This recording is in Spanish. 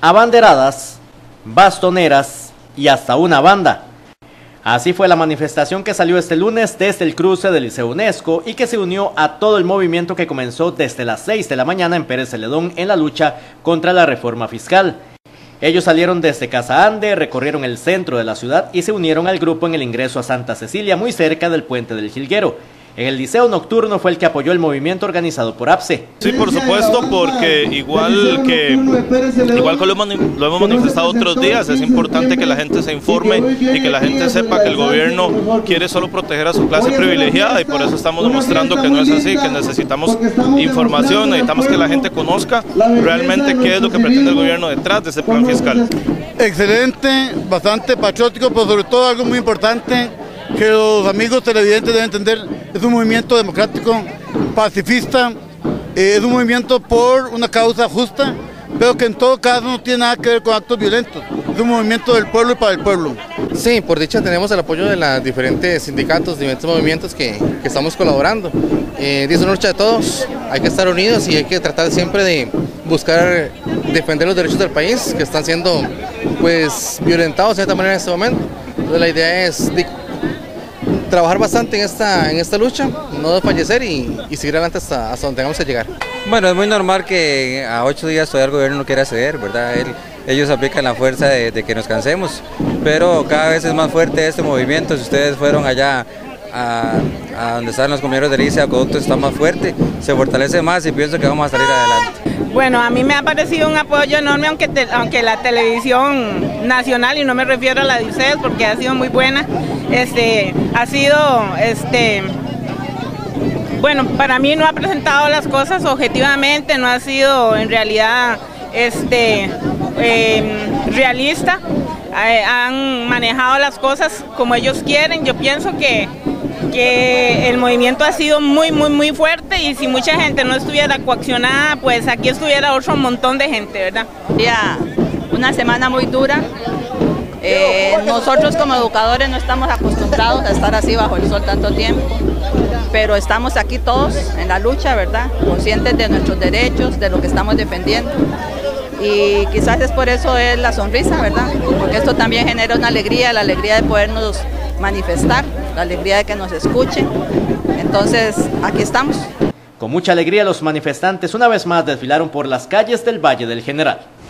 abanderadas, bastoneras y hasta una banda. Así fue la manifestación que salió este lunes desde el cruce del Liceo UNESCO y que se unió a todo el movimiento que comenzó desde las 6 de la mañana en Pérez Celedón en la lucha contra la reforma fiscal. Ellos salieron desde Casa Ande, recorrieron el centro de la ciudad y se unieron al grupo en el ingreso a Santa Cecilia, muy cerca del puente del Jilguero. En el liceo nocturno fue el que apoyó el movimiento organizado por APSE. Sí, por supuesto, porque igual que lo hemos manifestado otros días, es importante que la gente se informe y que la gente sepa que el gobierno quiere solo proteger a su clase privilegiada, y por eso estamos demostrando que no es así, que necesitamos información, necesitamos que la gente conozca realmente qué es lo que pretende el gobierno detrás de ese plan fiscal. Excelente, bastante patriótico, pero sobre todo algo muy importante que los amigos televidentes deben entender: es un movimiento democrático, pacifista, es un movimiento por una causa justa, pero que en todo caso no tiene nada que ver con actos violentos. Es un movimiento del pueblo y para el pueblo. Sí, por dicha tenemos el apoyo de los diferentes sindicatos, diferentes movimientos que estamos colaborando. Es una lucha de todos, hay que estar unidos y hay que tratar siempre de buscar defender los derechos del país, que están siendo pues violentados de cierta manera en este momento. Entonces la idea es trabajar bastante en esta lucha, no desfallecer y seguir adelante hasta donde tengamos que llegar. Bueno, es muy normal que a 8 días todavía el gobierno no quiera ceder, ¿verdad? Ellos aplican la fuerza de que nos cansemos, pero cada vez es más fuerte este movimiento. Si ustedes fueron allá a donde están los compañeros de Lice, Acueducto está más fuerte, se fortalece más y pienso que vamos a salir adelante. Bueno, a mí me ha parecido un apoyo enorme, aunque la televisión nacional, y no me refiero a la de ustedes porque ha sido muy buena, ha sido, bueno, para mí no ha presentado las cosas objetivamente, no ha sido en realidad realista, han manejado las cosas como ellos quieren. Yo pienso que el movimiento ha sido muy fuerte, y si mucha gente no estuviera coaccionada, pues aquí estuviera otro montón de gente, ¿verdad? Ya una semana muy dura. Nosotros como educadores no estamos acostumbrados a estar así bajo el sol tanto tiempo, pero estamos aquí todos en la lucha, ¿verdad? Conscientes de nuestros derechos, de lo que estamos defendiendo. Y quizás es por eso es la sonrisa, ¿verdad? Porque esto también genera una alegría, la alegría de podernos manifestar, la alegría de que nos escuchen. Entonces, aquí estamos. Con mucha alegría los manifestantes una vez más desfilaron por las calles del Valle del General.